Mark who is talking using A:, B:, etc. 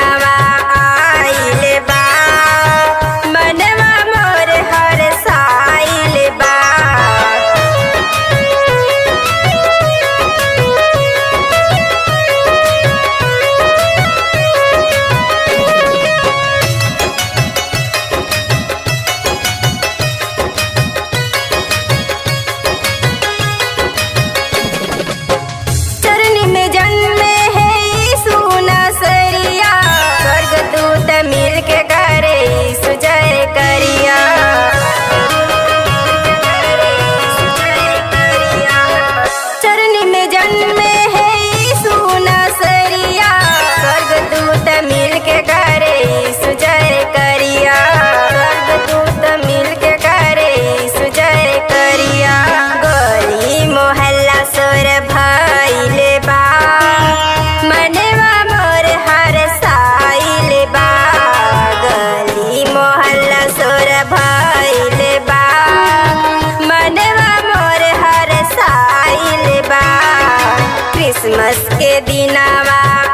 A: दिनवा आइल बा, मनवा मोर हरसाइल बा। मिल के करे यीशु जय करिया, चरनी में जन्मे है यीशु नसरिया, स्वर्गदूत मिल के करे यीशु जय करिया, स्वर्गदूत मिल के करे यीशु जय करिया। गली मोहल्ला सोर भइल बा, मनवा मोर हरसाइल बा। मोहल्ला सोर भइल बा, मनवा मोर हरसाइल बा। क्रिसमस के दिनवा